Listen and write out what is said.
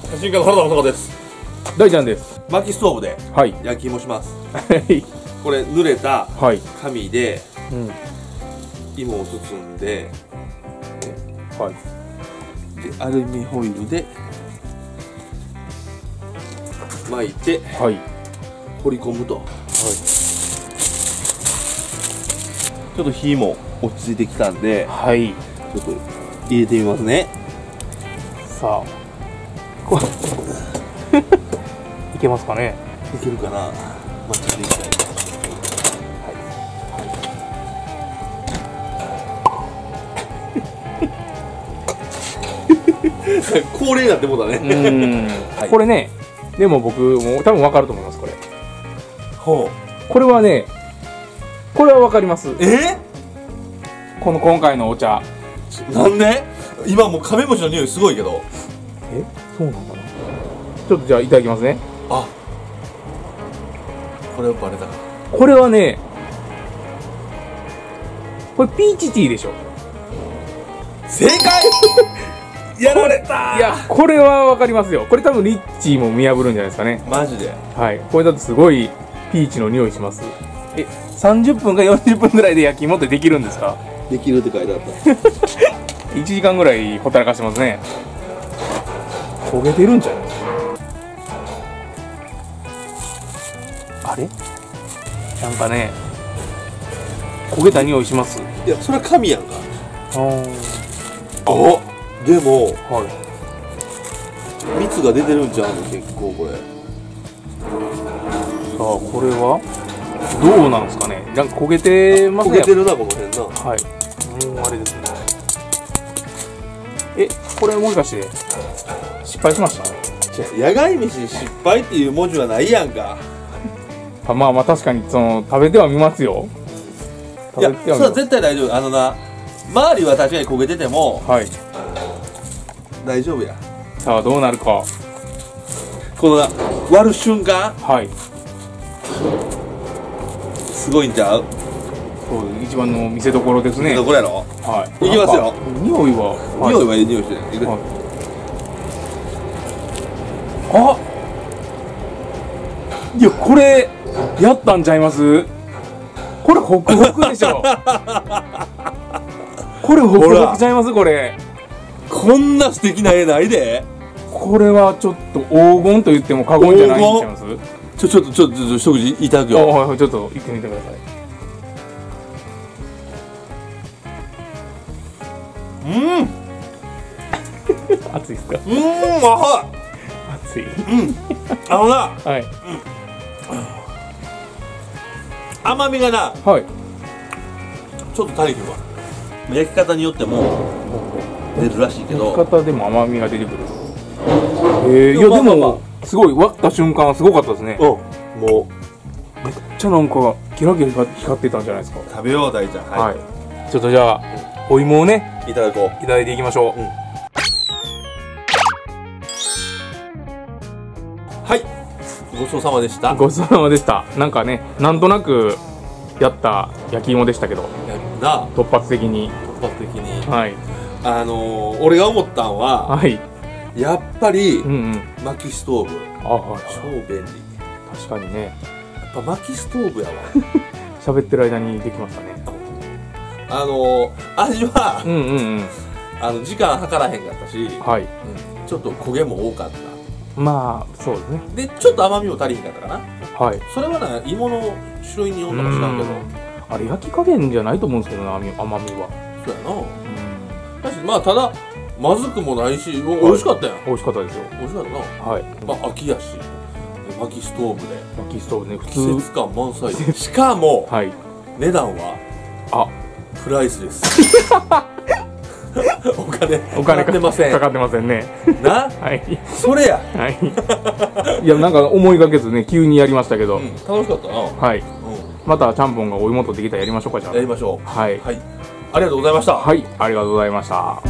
写真家の原田穂です。 大ちゃんです。 薪ストーブではい焼き芋します。 はいこれ濡れたはい紙でうん。 芋を包んで、 はいでアルミホイルで巻いてはい掘り込むと、はい、ちょっと火も落ち着いてきたんで、 はい。 ちょっと入れてみますね。 さあこいけますかね。 いけるかな。まあ、ちょっといきたい。恒例になってもうだね。 はい、これね、でも僕も多分分かると思います。これほこれはね、これは分かります。 う。 この今回のお茶。 なんで今もうカメムシの匂いすごいけど。 そうなんだな。ちょっとじゃあいただきますね。 あ、これはバレたか。 これはね、これピーチティーでしょ。 正解やられた。 いや、これは分かりますよ。これ多分リッチーも見破るんじゃないですかね。 マジで。 はい、これだとすごいピーチの匂いします。30分か40分ぐらいで焼き芋ってできるんですか？ できるって書いてあった。 1時間ぐらいほったらかしてますね。焦げてるんじゃないですか。あれなんかね、焦げた匂いします。 いや、それは神やんか。 あ、 でもはい、 蜜が出てるんちゃうの結構これ。 さあこれはどうなんですかね。なんか焦げてますね。 焦げてるなこの辺な。 はい、もうあれですね。これもしかして失敗しました？ 野外飯に失敗っていう文字はないやんか。 まあまあ確かにその食べてはみますよ。 いや、それは絶対大丈夫。周りは確かに焦げてても、 はい、 大丈夫や。 さあどうなるか。 この割る瞬間、 はい、 すごいんちゃう？ そうです。一番の見せ所ですね。 どこやろ？ はい。 いきますよ。 匂いは、 匂いはいい匂いしてる。 はい、いやこれやったんちゃいます？これホクホクでしょ。これホクホクちゃいます？これこんな素敵な絵ないで。 これはちょっと黄金と言っても過言じゃないんちゃいます？ ちょっと一口いただくよ。 はい、ちょっと行ってみてください。熱いですか？ 熱い。はい。 甘みがな、 はい。 ちょっと足りてるわ。焼き方によっても出るらしいけど。 焼き方でも甘みが出てくる。いやでもすごい割った瞬間はすごかったですね。 もうめっちゃなんかキラキラ光ってたんじゃないですか。 食べよう大ちゃん。 はい。ちょっとじゃあお芋をねいただこう。 いただいていきましょう。 はい。ごちそうさまでした。 ごちそうさまでした。なんかね、なんとなくやった焼き芋でしたけど、突発的に。 はい。俺が思ったんは、 はい。 やっぱり薪ストーブ。超便利。 確かにね。 やっぱ薪ストーブやわ。 喋ってる間にできましたね。 味は時間計らへんかったし、 はい。 ちょっと焦げも多かった。 まあそうですね。 でちょっと甘みも足りへんかったかな。 はい。 それはな、芋の種類によるかもしれんけど、 あれ焼き加減じゃないと思うんですけどね、甘みは。 そうやな。だしまあただまずくもないし、美味しかったやん。 美味しかったですよ。 美味しかったな。 はい。 まあ秋やし、薪ストーブで。 薪ストーブね、普通。 季節感満載で。しかも値段はプライスレス。お金かかってません。 かかってませんね。 な。はい。それや。 はい。いやなんか思いがけずね、急にやりましたけど。 楽しかったな。 はい。またちゃんぽんがお芋取ってきたらやりましょうか。じゃあ。 やりましょう。 はい。 はい。ありがとうございました。 はい、ありがとうございました。